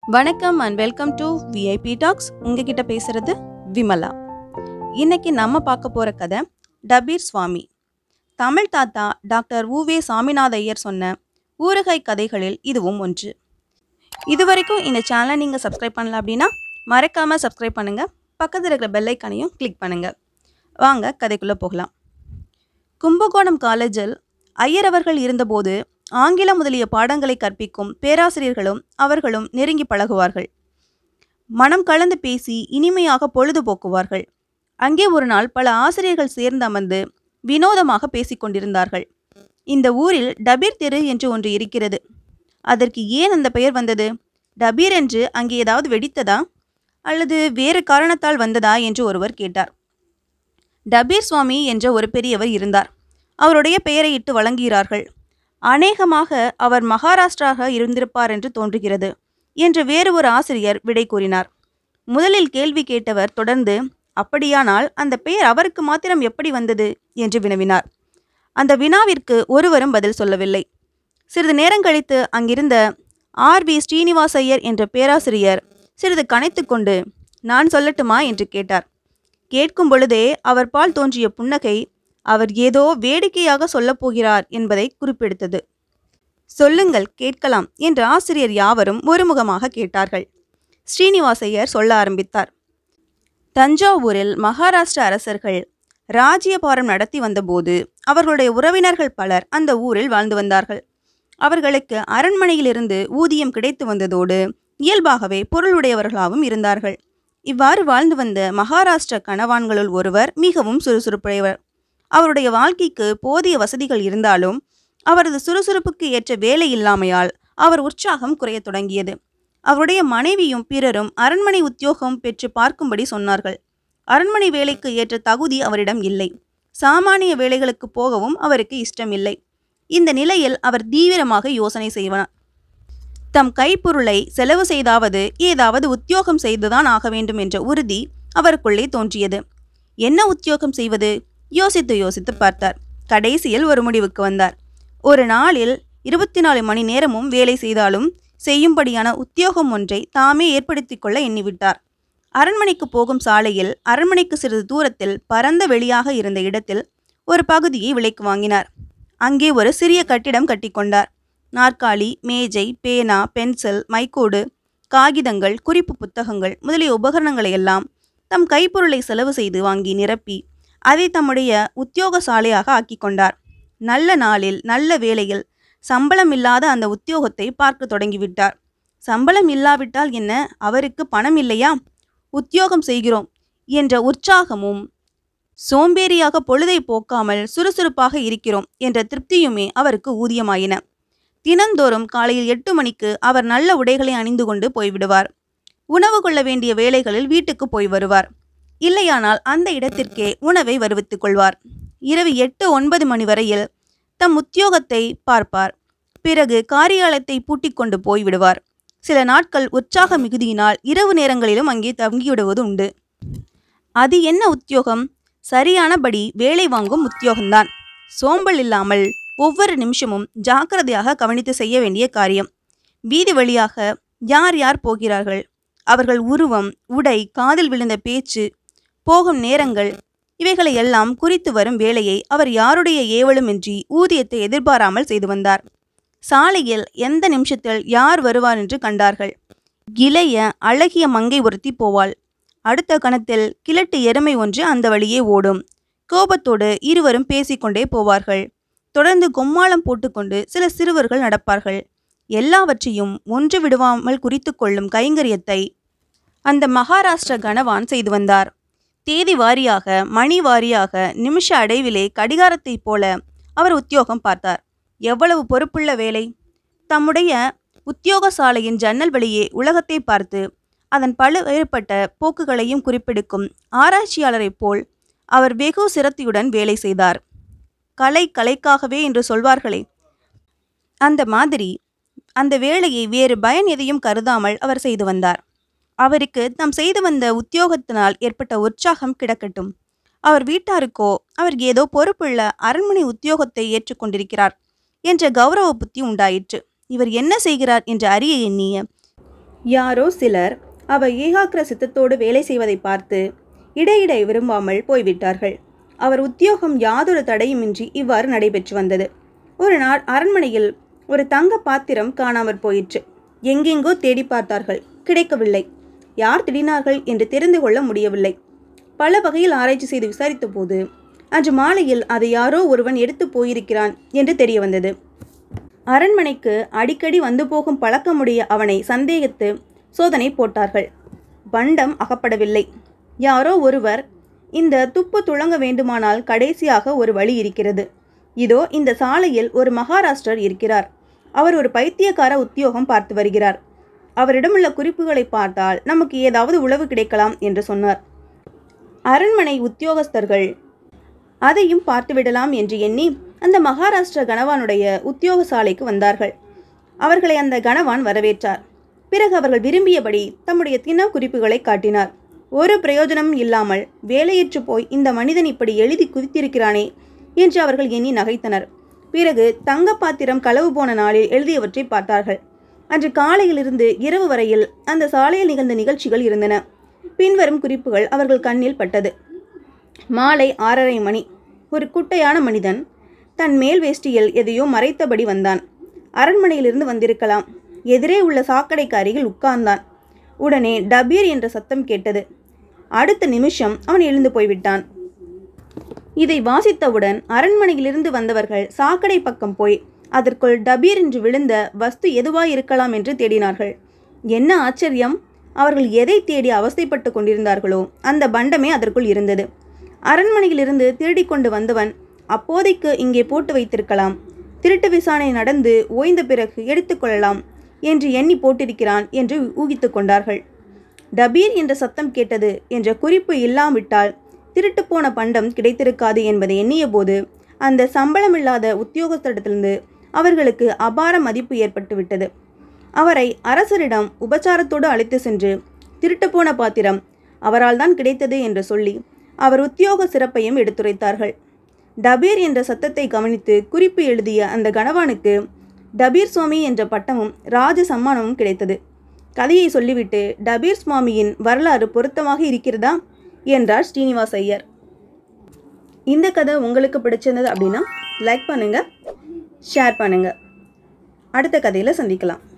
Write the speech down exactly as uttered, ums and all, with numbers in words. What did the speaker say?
வணக்கம் and welcome to VIP talks. உங்ககிட்ட பேசுறது விமலா. இன்னைக்கு நம்ம பார்க்க போற கதை டபீர் சுவாமி. தமிழ் தாத்தா டாக்டர் உவே சாமிநாத ஐயர் சொன்ன ஊறுகாய் கதைகளில் இதுவும் ஒன்று. இதுவரைக்கும் இந்த சேனலை நீங்கள் சப்ஸ்கிரைப் பண்ணல அப்படின்னா மறக்காமல் சப்ஸ்கிரைப் பண்ணுங்கள். பக்கத்தில் இருக்கிற பெல் ஐக்கானையும் கிளிக் பண்ணுங்கள். வாங்க கதைக்குள்ளே போகலாம். கும்பகோணம் காலேஜில் ஐயர் அவர்கள் இருந்தபோது ஆங்கிலம் முதலிய பாடங்களை கற்பிக்கும் பேராசிரியர்களும் அவர்களும் நெருங்கி பழகுவார்கள். மனம் கலந்து பேசி இனிமையாக பொழுதுபோக்குவார்கள். அங்கே ஒரு நாள் பல ஆசிரியர்கள் சேர்ந்து அமர்ந்து வினோதமாக பேசிக்கொண்டிருந்தார்கள். இந்த ஊரில் டபீர் தெரு என்று ஒன்று இருக்கிறது. அதற்கு ஏன் அந்த பெயர் வந்தது? டபீர் என்று அங்கே ஏதாவது வெடித்ததா அல்லது வேறு காரணத்தால் வந்ததா என்று ஒருவர் கேட்டார். டபீர் சுவாமி என்ற ஒரு பெரியவர் இருந்தார். அவருடைய பெயரை இட்டு வழங்குகிறார்கள். அநேகமாக அவர் மகாராஷ்டிராக இருந்திருப்பார் என்று தோன்றுகிறது என்று வேறு ஒரு ஆசிரியர் விடை கூறினார். முதலில் கேள்வி கேட்டவர் தொடர்ந்து, அப்படியானால் அந்த பெயர் அவருக்கு மாத்திரம் எப்படி வந்தது என்று வினவினார். அந்த வினாவிற்கு ஒருவரும் பதில் சொல்லவில்லை. சிறிது நேரம் கழித்து அங்கிருந்த ஆர் வி ஸ்ரீனிவாசையர் என்ற பேராசிரியர் சிறிது கனைத்து கொண்டு, நான் சொல்லட்டுமா என்று கேட்டார். கேட்கும் பொழுதே அவர் பால் தோன்றிய புன்னகை அவர் ஏதோ வேடிக்கையாக சொல்லப்போகிறார் என்பதை குறிப்பெடுத்தது. சொல்லுங்கள், கேட்கலாம் என்று ஆசிரியர் யாவரும் ஒருமுகமாக கேட்டார்கள். ஸ்ரீனிவாசையர் சொல்ல ஆரம்பித்தார். தஞ்சாவூரில் மகாராஷ்டிர அரசர்கள் ராஜ்யபாரம் நடத்தி வந்தபோது அவர்களுடைய உறவினர்கள் பலர் அந்த ஊரில் வாழ்ந்து வந்தார்கள். அவர்களுக்கு அரண்மனையிலிருந்து ஊதியம் கிடைத்து வந்ததோடு இயல்பாகவே பொருளுடையவர்களாகவும் இருந்தார்கள். இவ்வாறு வாழ்ந்து வந்த மகாராஷ்டிர கணவான்களுள் ஒருவர் மிகவும் சுறுசுறுப்புடையவர். அவருடைய வாழ்க்கைக்கு போதிய வசதிகள் இருந்தாலும் அவரது சுறுசுறுப்புக்கு ஏற்ற வேலை இல்லாமையால் அவர் உற்சாகம் குறையத் தொடங்கியது. அவருடைய மனைவியும் பிறரும் அரண்மனை உத்தியோகம் பெற்று பார்க்கும்படி சொன்னார்கள். அரண்மனை வேலைக்கு ஏற்ற தகுதி அவரிடம் இல்லை. சாமானிய வேலைகளுக்கு போகவும் அவருக்கு இஷ்டமில்லை. இந்த நிலையில் அவர் தீவிரமாக யோசனை செய்வார். தம் கைப்பொருளை செலவு செய்தாவது ஏதாவது உத்தியோகம் செய்துதான் ஆக வேண்டும் என்ற உறுதி அவருக்குள்ளே தோன்றியது. என்ன உத்தியோகம் செய்வது? யோசித்து யோசித்து பார்த்தார். கடைசியில் ஒரு முடிவுக்கு வந்தார். ஒரு நாளில் இருபத்தி நாலு மணி நேரமும் வேலை செய்தாலும் செய்யும்படியான உத்தியோகம் ஒன்றை தாமே ஏற்படுத்தி கொள்ள எண்ணிவிட்டார். அரண்மனைக்கு போகும் சாலையில் அரண்மனைக்கு சிறிது தூரத்தில் பரந்த வெளியாக இருந்த இடத்தில் ஒரு பகுதியை விலைக்கு வாங்கினார். அங்கே ஒரு சிறிய கட்டிடம் கட்டிக்கொண்டார். நாற்காலி, மேஜை, பேனா, பென்சில், மைக்கோடு, காகிதங்கள், குறிப்பு புத்தகங்கள் முதலிய உபகரணங்களை எல்லாம் தம் கைப்பொருளை செலவு செய்து வாங்கி நிரப்பி அதை தம்முடைய உத்தியோக சாலையாக ஆக்கி கொண்டார். நல்ல நாளில் நல்ல வேளையில் சம்பளம் இல்லாத அந்த உத்தியோகத்தை பார்க்க தொடங்கிவிட்டார். சம்பளம் இல்லாவிட்டால் என்ன, அவருக்கு பணம் இல்லையா? உத்தியோகம் செய்கிறோம் என்ற உற்சாகமும் சோம்பேறியாக பொழுதை போக்காமல் சுறுசுறுப்பாக இருக்கிறோம் என்ற திருப்தியுமே அவருக்கு ஊதியமாயின. தினந்தோறும் காலையில் எட்டு மணிக்கு அவர் நல்ல உடைகளை அணிந்து கொண்டு போய்விடுவார். உணவு கொள்ள வேண்டிய வேளைகளில் வீட்டுக்கு போய் வருவார். இல்லையானால் அந்த இடத்திற்கே உணவை வருவித்துக் கொள்வார். இரவு எட்டு ஒன்பது மணி வரையில் தம் உத்தியோகத்தை பார்ப்பார். பிறகு காரியாலயத்தை பூட்டிக் கொண்டு போய்விடுவார். சில நாட்கள் உற்சாக மிகுதியினால் இரவு நேரங்களிலும் அங்கே தங்கிவிடுவது உண்டு. அது என்ன உத்தியோகம்? சரியானபடி வேலை வாங்கும் உத்தியோகம்தான். சோம்பல் இல்லாமல் ஒவ்வொரு நிமிஷமும் ஜாக்கிரதையாக கவனித்து செய்ய வேண்டிய காரியம். வீதி வழியாக யார் யார் போகிறார்கள், அவர்கள் உருவம், உடை, காதில் விழுந்த பேச்சு, போகும் நேரங்கள், இவைகளை எல்லாம் குறித்து வரும் வேலையை அவர் யாருடைய ஏவலுமின்றி ஊதியத்தை எதிர்பாராமல் செய்து வந்தார். சாலையில் எந்த நிமிஷத்தில் யார் வருவார் என்று கண்டார்கள். இளைய அழகிய மங்கை ஒருத்தி போவாள். அடுத்த கணத்தில் கிழட்டு எருமை ஒன்று அந்த வழியே ஓடும். கோபத்தோடு இருவரும் பேசிக்கொண்டே போவார்கள். தொடர்ந்து கொம்மாளம் போட்டுக்கொண்டு சில சிறுவர்கள் நடப்பார்கள். எல்லாவற்றையும் ஒன்று விடுவாமல் குறித்து கொள்ளும் கைங்கரியத்தை அந்த மகாராஷ்டிர கணவான் செய்து வந்தார். தேதி வாரியாக, மணி வாரியாக, நிமிஷ அடைவிலே கடிகாரத்தைப் போல அவர் உத்தியோகம் பார்த்தார். எவ்வளவு பொறுப்புள்ள வேலை! தம்முடைய உத்தியோக சாலையின் ஜன்னல் வழியே உலகத்தை பார்த்து அதன் பல்வேறுபட்ட போக்குகளையும் குறிப்பெடுக்கும் ஆராய்ச்சியாளரைப் போல் அவர் வெகு சிரத்தையுடன் வேலை செய்தார். கலை கலைக்காகவே என்று சொல்வார்களே, அந்த மாதிரி அந்த வேலையை வேறு பயன் எதையும் கருதாமல் அவர் செய்து வந்தார். அவருக்கு தாம் செய்து வந்த உத்தியோகத்தினால் ஏற்பட்ட உற்சாகம் கிடக்கட்டும். அவர் வீட்டாருக்கோ அவர் ஏதோ பொறுப்புள்ள அரண்மனை உத்தியோகத்தை ஏற்றுக்கொண்டிருக்கிறார் என்ற கௌரவ புத்தி உண்டாயிற்று. இவர் என்ன செய்கிறார் என்று அறிய எண்ணிய யாரோ சிலர் அவர் ஏகாக்கிர சித்தத்தோடு வேலை செய்வதை பார்த்து இடையிடை விரும்பாமல் போய்விட்டார்கள். அவர் உத்தியோகம் யாதொரு தடையுமின்றி இவ்வாறு நடைபெற்று வந்தது. ஒரு நாள் அரண்மனையில் ஒரு தங்க பாத்திரம் காணாமற் போயிற்று. எங்கெங்கோ தேடி பார்த்தார்கள், கிடைக்கவில்லை. யார் திடீனார்கள் என்று தெரிந்து கொள்ள முடியவில்லை. பல வகையில் ஆராய்ச்சி செய்து விசாரித்த போது அன்று மாலையில் அதை யாரோ ஒருவன் எடுத்து போயிருக்கிறான் என்று தெரிய வந்தது. அரண்மனைக்கு அடிக்கடி வந்து போகும் பழக்கமுடைய அவனை சந்தேகித்து சோதனை போட்டார்கள். பண்டம் அகப்படவில்லை. யாரோ ஒருவர், இந்த துப்பு துளங்க வேண்டுமானால் கடைசியாக ஒரு வழி இருக்கிறது. இதோ இந்த சாலையில் ஒரு மகாராஷ்டிரர் இருக்கிறார். அவர் ஒரு பைத்தியக்கார உத்தியோகம் பார்த்து வருகிறார். அவரிடமுள்ள குறிப்புகளை பார்த்தால் நமக்கு ஏதாவது உளவு கிடைக்கலாம் என்று சொன்னார். அரண்மனை உத்தியோகஸ்தர்கள் அதையும் பார்த்துவிடலாம் என்று எண்ணி அந்த மகாராஷ்டிர கணவானுடைய உத்தியோக சாலைக்கு வந்தார்கள். அவர்களை அந்த கணவான் வரவேற்றார். பிறகு அவர்கள் விரும்பியபடி தம்முடைய தின குறிப்புகளை காட்டினார். ஒரு பிரயோஜனமும் இல்லாமல் வேலையற்று போய் இந்த மனிதன் இப்படி எழுதி குவித்திருக்கிறானே என்று அவர்கள் எண்ணி நகைத்தனர். பிறகு தங்க பாத்திரம் களவு போன நாளில் எழுதியவற்றை பார்த்தார்கள். அன்று காலையிலிருந்து இரவு வரையில் அந்த சாலையில் நிகழ்ந்த நிகழ்ச்சிகள் இருந்தன. பின்வரும் குறிப்புகள் அவர்கள் கண்ணில் பட்டது. மாலை ஆறரை மணி. ஒரு குட்டையான மனிதன் தன் மேல் வேஷ்டியில் எதையோ மறைத்தபடி வந்தான். அரண்மனையிலிருந்து வந்திருக்கலாம். எதிரே உள்ள சாக்கடைக்கு அருகில் உட்கார்ந்தான். உடனே டபீர் என்ற சத்தம் கேட்டது. அடுத்த நிமிஷம் அவன் எழுந்து போய்விட்டான். இதை வாசித்தவுடன் அரண்மனையிலிருந்து வந்தவர்கள் சாக்கடை பக்கம் போய் அதற்குள் டபீர் என்று விழுந்த வஸ்து எதுவாய் இருக்கலாம் என்று தேடினார்கள். என்ன ஆச்சரியம்! அவர்கள் எதை தேடி அவஸ்தைப்பட்டு கொண்டிருந்தார்களோ அந்த பண்டமே அதற்குள் இருந்தது. அரண்மனையிலிருந்து திருடி கொண்டு வந்தவன் அப்போதைக்கு இங்கே போட்டு வைத்திருக்கலாம். திருட்டு விசாரணை நடந்து ஓய்ந்த பிறகு எடுத்துக்கொள்ளலாம் என்று எண்ணி போட்டிருக்கிறான் என்று ஊகித்து கொண்டார்கள். டபீர் என்ற சத்தம் கேட்டது என்ற குறிப்பு இல்லாவிட்டால் திருட்டு போன பண்டம் கிடைத்திருக்காது என்பதை எண்ணிய போது அந்த சம்பளமில்லாத உத்தியோகத்திடத்திலிருந்து அவர்களுக்கு அபார மதிப்பு ஏற்பட்டு விட்டது. அவரை அரசரிடம் உபச்சாரத்தோடு அழைத்து சென்று திருட்டு போன பாத்திரம் அவரால் தான் கிடைத்தது என்று சொல்லி அவர் உத்தியோக சிறப்பையும் எடுத்துரைத்தார்கள். டபீர் என்ற சத்தத்தை கவனித்து குறிப்பு எழுதிய அந்த கணவானுக்கு டபீர் சுவாமி என்ற பட்டமும் ராஜ சம்மானமும் கிடைத்தது. கதையை சொல்லிவிட்டு டபீர் சுவாமியின் வரலாறு பொருத்தமாக இருக்கிறதா என்றார் ஸ்ரீனிவாஸ் ஐயர். இந்த கதை உங்களுக்கு பிடிச்சிருந்தது அப்படின்னா லைக் பண்ணுங்கள், ஷேர் பண்ணுங்கள். அடுத்த கதையில் சந்திக்கலாம்.